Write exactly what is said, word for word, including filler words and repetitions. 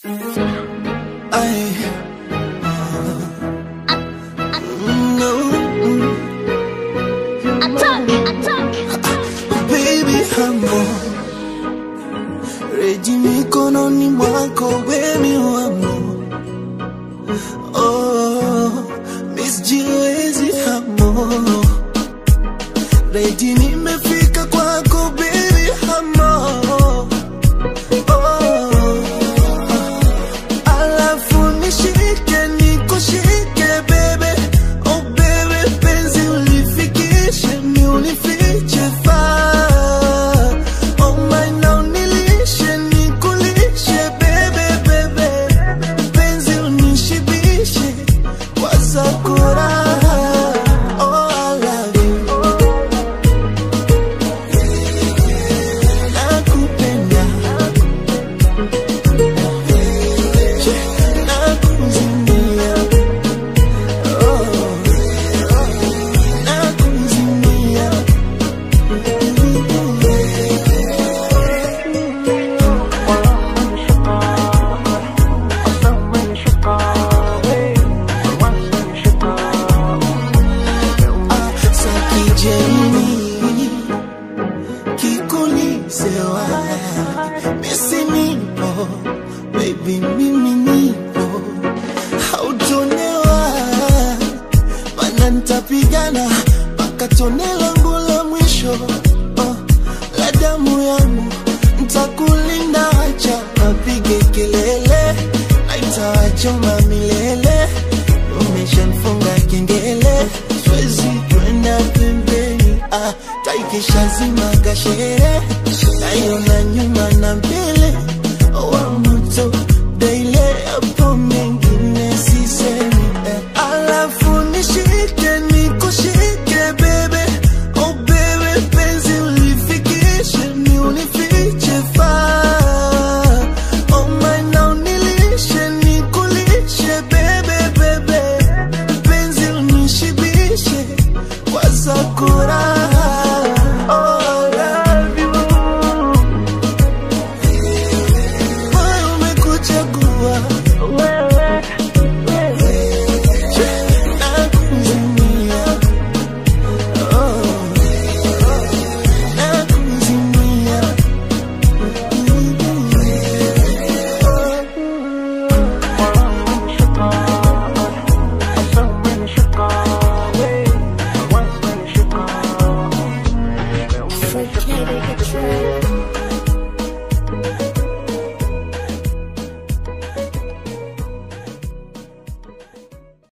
I, no, Attack, attack. baby hamo, reji mikononi mwako baby wangu. Oh, Miss Jiwezi hamo, reji nimefika kwako baby hamo. Baby mimi nipo, hautonewa, mana nitapigana mpaka tone langu la mwisho. Oh, la damu yangu nitakulinda, acha wapige kelele, naitawachoma milele. Umeshanifunga kengele, siwezi kwenda pembeni. Ah, taikisha zima kashere, nayo na nyuma na